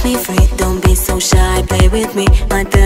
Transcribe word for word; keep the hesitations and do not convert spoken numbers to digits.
be free, don't be so shy. Play with me, my